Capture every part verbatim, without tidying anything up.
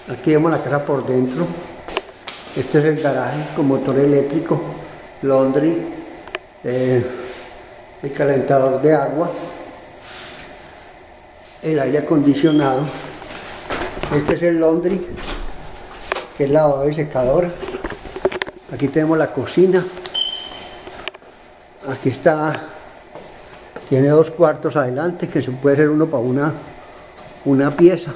Aquí vemos la casa por dentro. Este es el garaje con motor eléctrico, laundry, eh, el calentador de agua, el aire acondicionado. Este es el laundry, que es lavadora y secadora. Aquí tenemos la cocina. Aquí está, tiene dos cuartos adelante, que se puede ser uno para una, una pieza.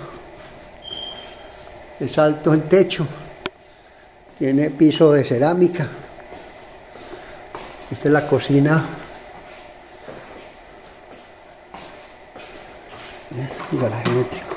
Es alto el techo. Tiene piso de cerámica. Esta es la cocina. El garaje eléctrico.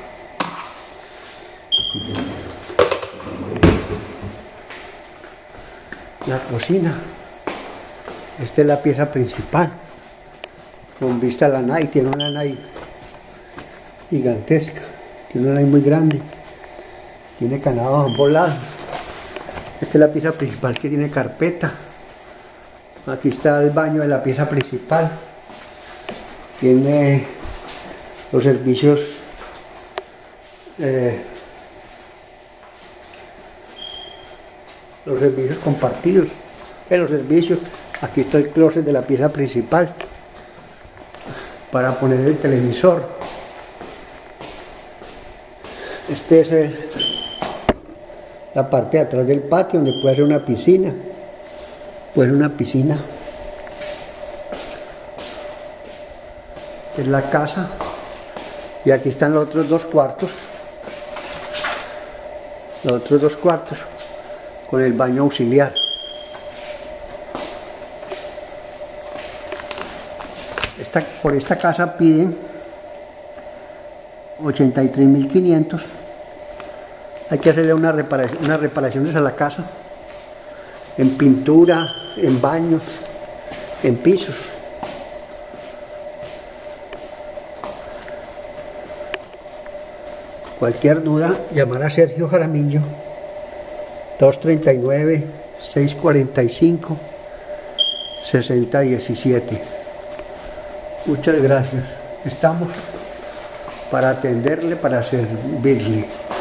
La cocina. Esta es la pieza principal. Con vista a la nave. Tiene una nave gigantesca. Tiene una nave muy grande. Tiene canados a ambos lados. Esta es la pieza principal que tiene carpeta. Aquí está el baño de la pieza principal. Tiene los servicios eh, los servicios compartidos. En los servicios, aquí está el closet de la pieza principal para poner el televisor. Este es el la parte de atrás del patio, donde puede ser una piscina. Puede ser una piscina. Es la casa. Y aquí están los otros dos cuartos. Los otros dos cuartos con el baño auxiliar. Esta, por esta casa piden ochenta y tres mil quinientos. Hay que hacerle una reparación, unas reparaciones a la casa, en pintura, en baños, en pisos. Cualquier duda, llamar a Sergio Jaramillo, dos treinta y nueve, seiscientos cuarenta y cinco, sesenta diecisiete. Muchas gracias. Estamos para atenderle, para servirle.